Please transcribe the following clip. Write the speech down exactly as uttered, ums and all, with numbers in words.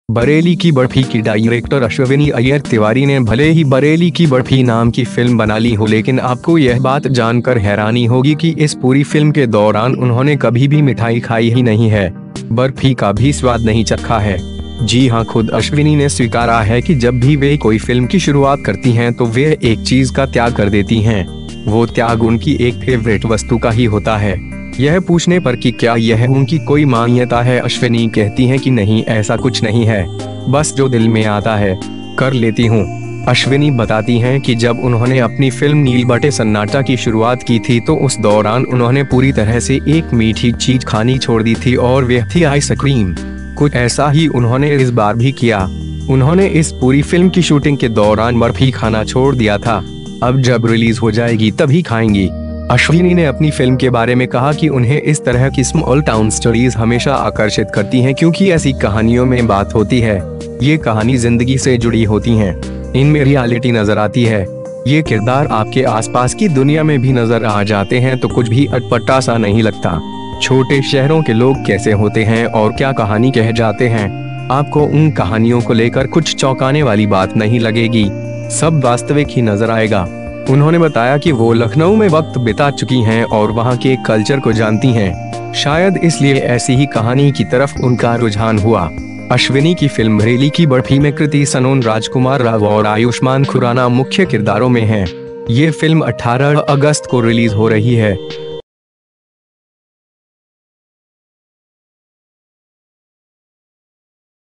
बरेली की बर्फी की डायरेक्टर अश्विनी अय्यर तिवारी ने भले ही बरेली की बर्फी नाम की फिल्म बना ली हो, लेकिन आपको यह बात जानकर हैरानी होगी कि इस पूरी फिल्म के दौरान उन्होंने कभी भी मिठाई खाई ही नहीं है, बर्फी का भी स्वाद नहीं चखा है। जी हाँ, खुद अश्विनी ने स्वीकारा है कि जब भी वे कोई फिल्म की शुरुआत करती हैं तो वे एक चीज का त्याग कर देती हैं। वो त्याग उनकी एक फेवरेट वस्तु का ही होता है। यह पूछने पर कि क्या यह उनकी कोई मान्यता है, अश्विनी कहती हैं कि नहीं, ऐसा कुछ नहीं है, बस जो दिल में आता है कर लेती हूँ। अश्विनी बताती हैं कि जब उन्होंने अपनी फिल्म नील बटे सन्नाटा की शुरुआत की थी तो उस दौरान उन्होंने पूरी तरह से एक मीठी चीज खानी छोड़ दी थी और वह थी आइसक्रीम। कुछ ऐसा ही उन्होंने इस बार भी किया। उन्होंने इस पूरी फिल्म की शूटिंग के दौरान बर्फी खाना छोड़ दिया था। अब जब रिलीज हो जाएगी तभी खाएंगी। अश्विनी ने अपनी फिल्म के बारे में कहा कि उन्हें इस तरह की स्मॉल टाउन स्टोरीज हमेशा आकर्षित करती हैं, क्योंकि ऐसी कहानियों में बात होती है। ये कहानी जिंदगी से जुड़ी होती हैं, इनमें रियलिटी नजर आती है। ये किरदार आपके आसपास की दुनिया में भी नजर आ जाते हैं तो कुछ भी अटपटा सा नहीं लगता। छोटे शहरों के लोग कैसे होते हैं और क्या कहानी कह जाते हैं, आपको उन कहानियों को लेकर कुछ चौंकाने वाली बात नहीं लगेगी, सब वास्तविक ही नजर आएगा। उन्होंने बताया कि वो लखनऊ में वक्त बिता चुकी हैं और वहां के कल्चर को जानती हैं। शायद इसलिए ऐसी ही कहानी की तरफ उनका रुझान हुआ। अश्विनी की फिल्म बरेली की बर्फी में कृति सनोन, राजकुमार राव और आयुष्मान खुराना मुख्य किरदारों में हैं। ये फिल्म अठारह अगस्त को रिलीज हो रही है।